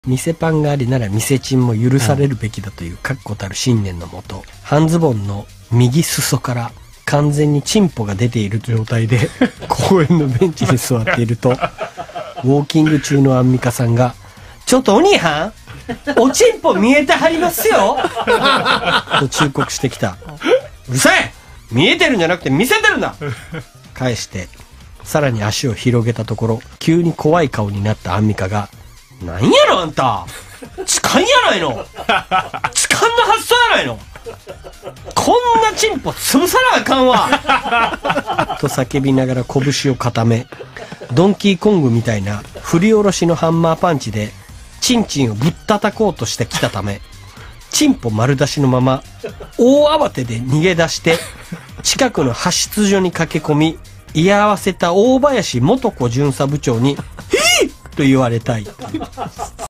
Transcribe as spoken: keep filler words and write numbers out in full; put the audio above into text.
店パンがありなら店チンも許されるべきだという確固たる信念のもと、半ズボンの右裾から完全にチンポが出ている状態で公園のベンチに座っていると、ウォーキング中のアンミカさんが「ちょっとお兄はんおちんぽ見えてはりますよ」と忠告してきた。うるさい、見えてるんじゃなくて見せてるんだ。返してさらに足を広げたところ、急に怖い顔になったアンミカが「なんやろあんた、痴漢やないの、痴漢の発想やないの、こんなチンポ潰さなあかんわ」と叫びながら拳を固め、ドンキーコングみたいな振り下ろしのハンマーパンチでチンチンをぶったたこうとしてきたため、チンポ丸出しのまま大慌てで逃げ出して近くの派出所に駆け込み、居合わせた大林素子巡査部長に「ヒー!」と言われたい。